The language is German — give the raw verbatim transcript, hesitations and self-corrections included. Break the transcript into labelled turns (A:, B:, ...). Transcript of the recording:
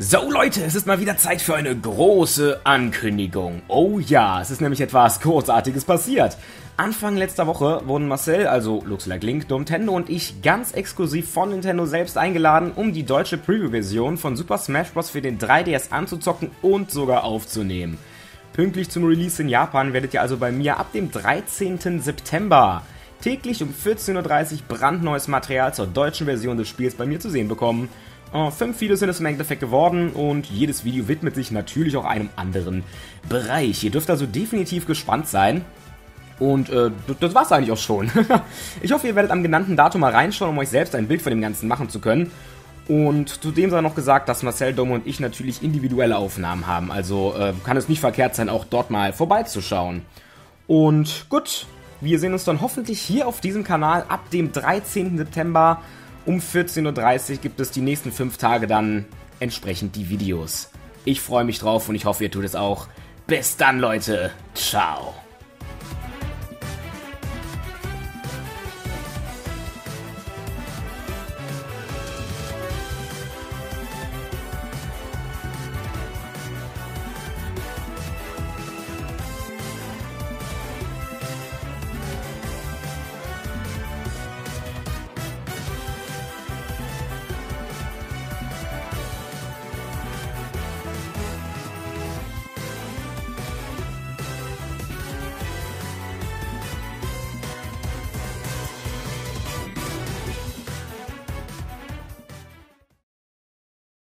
A: So Leute, es ist mal wieder Zeit für eine große Ankündigung. Oh ja, es ist nämlich etwas Großartiges passiert. Anfang letzter Woche wurden Marcel, also Looks Like Link, Domtendo und ich ganz exklusiv von Nintendo selbst eingeladen, um die deutsche Preview-Version von Super Smash Bros. Für den drei D S anzuzocken und sogar aufzunehmen. Pünktlich zum Release in Japan werdet ihr also bei mir ab dem dreizehnten September täglich um vierzehn Uhr dreißig brandneues Material zur deutschen Version des Spiels bei mir zu sehen bekommen. Uh, fünf Videos sind es im Endeffekt geworden und jedes Video widmet sich natürlich auch einem anderen Bereich. Ihr dürft also definitiv gespannt sein. Und äh, das war's eigentlich auch schon. Ich hoffe, ihr werdet am genannten Datum mal reinschauen, um euch selbst ein Bild von dem Ganzen machen zu können. Und zudem sei noch gesagt, dass Marcel, Dom und ich natürlich individuelle Aufnahmen haben. Also äh, kann es nicht verkehrt sein, auch dort mal vorbeizuschauen. Und gut, wir sehen uns dann hoffentlich hier auf diesem Kanal ab dem dreizehnten September. Um vierzehn Uhr dreißig gibt es die nächsten fünf Tage dann entsprechend die Videos. Ich freue mich drauf und ich hoffe, ihr tut es auch. Bis dann, Leute. Ciao.